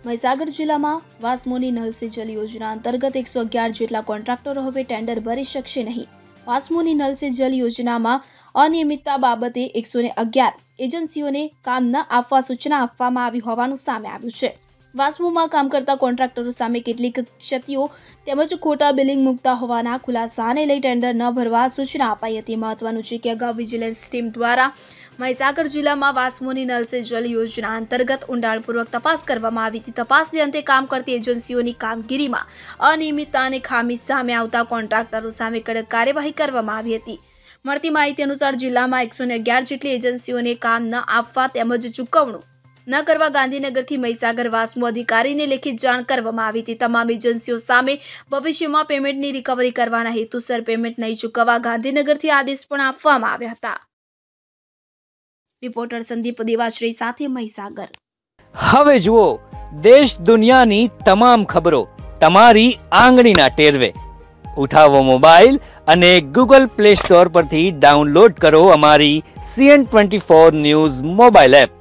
મહીસાગર જિલ્લામાં વાસ્મોની નલ સે જલ યોજના અંતર્ગત 111 જેટલા કોન્ટ્રાક્ટરો હવે ટેન્ડર ભરી શકશે નહીં। વાસ્મોની નલ સે જલ યોજનામાં અનિયમિતતા બાબતે 111 એજન્સીઓને કામ ન આપવા સૂચના આપવામાં આવી હોવાનું સામે આવ્યું છે। વાસ્મોમાં કામ કરતા કોન્ટ્રાક્ટરો સામે કેટલીક ક્ષતિઓ તેમજ ખોટા બિલિંગ મુકતા હોવાના ખુલાસાને લઈ ટેન્ડર ન ભરવા સૂચના અપાઈ હતી। મહત્વનું છે કે અગાઉ વિજિલન્સ ટીમ દ્વારા મહીસાગર જિલ્લામાં વાસ્મોની નલ સે જલ યોજના અંતર્ગત ઊંડાણપૂર્વક તપાસ કરવામાં આવી હતી। તપાસને અંતે કામ કરતી એજન્સીઓની કામગીરીમાં અનિયમિતતા અને ખામી સામે આવતા કોન્ટ્રાક્ટરો સામે કડક કાર્યવાહી કરવામાં આવી હતી। મળતી માહિતી અનુસાર જિલ્લામાં 111 જેટલી એજન્સીઓને કામ ન આપવા તેમજ ચૂકવણું ન કરવા ગાંધીનગરથી મહીસાગર વાસ્મો અધિકારીને લેખિત જાણ કરવામાં આવી હતી। તમામ એજન્સીઓ સામે ભવિષ્યમાં પેમેન્ટની રિકવરી કરવાના હેતુસર પેમેન્ટ નહીં ચૂકવવા ગાંધીનગરથી આદેશ પણ આપવામાં આવ્યા હતા। રિપોર્ટર સંદીપ દેવાશ્રી સાથે મહીસાગર। હવે જુઓ દેશ દુનિયાની તમામ ખબરો તમારી આંગળીના ટેરવે। ઉઠાવો મોબાઈલ અને ગૂગલ પ્લે સ્ટોર પરથી ડાઉનલોડ કરો અમારી CN24 ન્યૂઝ મોબાઈલ એપ।